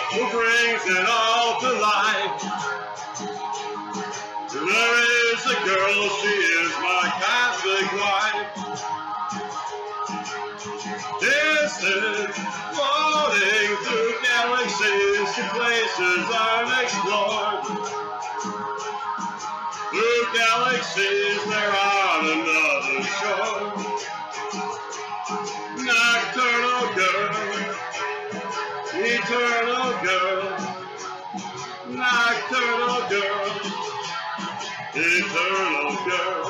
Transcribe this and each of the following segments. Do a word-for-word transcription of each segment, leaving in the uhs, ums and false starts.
who brings it all to life. There is a girl, she is my Catholic wife. Distant, floating through galaxies to places unexplored. Through galaxies, they're on another shore. Nocturnal girl, eternal girl. Nocturnal girl, eternal girl.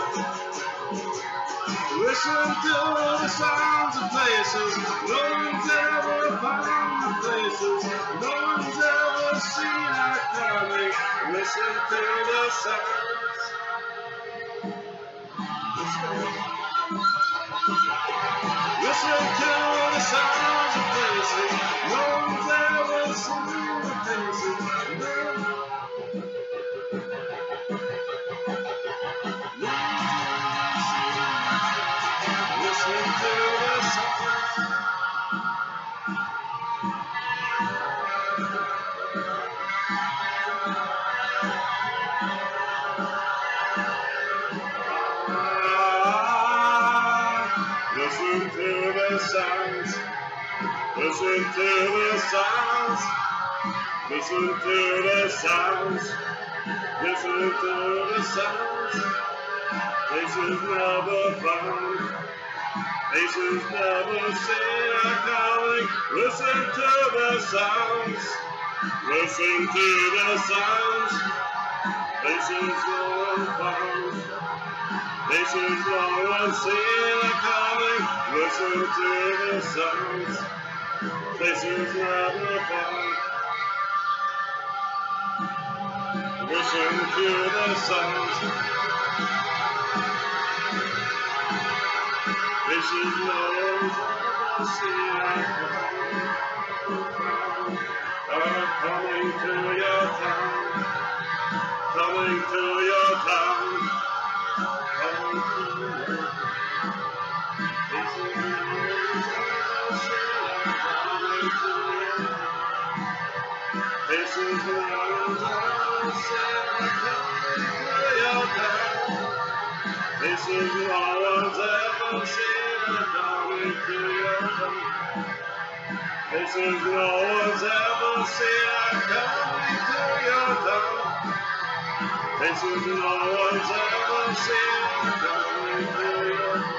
Listen to the sounds of places no one's ever found, the places no one's ever seen are coming. Listen to the sounds. Listen to the sounds of places no one's ever seen, the places no Listen to the sounds. Listen to the sounds. Listen to the sounds. Listen to the sounds. Listen to the sounds. Places never found. Faces never seen are calling. Listen to the sounds. Listen to the sounds. Faces no one found. Faces no one seen are calling. Listen to the sounds. Faces never found. Listen to the sounds. Faces no one's ever seen are coming to your town, coming to your town, coming to your town. Faces no one's ever seen are coming to your town. Faces no one's ever seen are coming to your town. Faces no one's ever seen are coming to your town. Faces no one's ever seen are coming to your town. Faces no one's ever seen are coming to your town.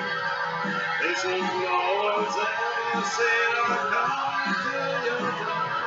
Faces no one's ever seen are coming to your town.